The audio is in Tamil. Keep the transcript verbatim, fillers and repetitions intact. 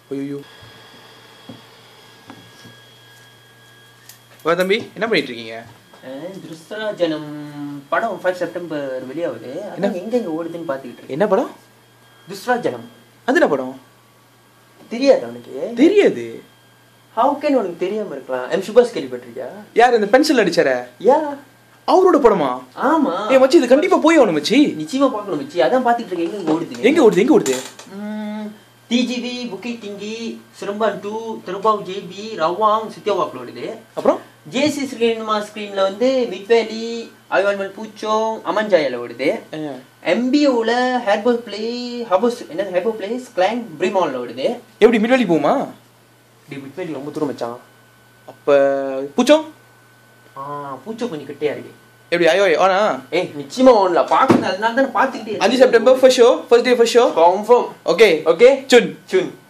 ஐயோ வா தம்பி என்ன பண்ணிட்டு இருக்கீங்க? துஸ்ராஜனம் படம் ஃபைவ் செப்டம்பர் வெளியாகுது. என்ன எங்க எங்க ஓடுதுன்னு பாத்துக்கிட்டு இருக்கேன். என்ன படம்? துஸ்ராஜனம். அது என்ன படம்? தெரியாது உனக்கு? தெரியாது. How can உனக்கு தெரியாம இருக்கலாம்? எம் சுபாஷ் கேள்விப்பட்டிருக்கியா? யார் இந்த பென்சில் அடிச்சாரே? யா அவரோட படமா? ஆமா. ஏய் மச்சி இது கண்டிப்பா போய் ஆகணும் மச்சி. நிச்சயமா பார்க்கணும் மச்சி. அதான் பாத்துக்கிட்டு இருக்கேன். எங்க ஓடுது? எங்க ஓடுது? எங்க ஓடுது? TGV Bukit Tinggi Seremban two திருபாவ் ஜேபி ரவாங் சித்தியாவாக்ல ஓடுது. அப்புறம் ஜேசி ஸ்கிரீன்மா ஸ்கிரீன்ல வந்து மிட்வேலி ஐவான்மல் பூச்சோங் அமன்ஜாயால ஓடுது. எம்பிஓல ஹெர்போ பிளே ஹபோஸ் என்ன ஹெர்போ பிளேஸ் கிளாங் பிரிமால்ல ஓடுது. எப்படி மிட்வேலி போமா? டி மிட்வேலி ரொம்ப தூரம் மச்சான். அப்ப பூச்சோ? ஆ பூச்சோ கொஞ்சம் கிட்டே இருக்கு. எப்படி ஐயோ ஆனா ஏய் நிச்சயமா ஓடல பாக்குறது அதனால தான் பாத்துக்கிட்டே. அஞ்சு September first show first day first show confirm. Okay okay சுன் சுன்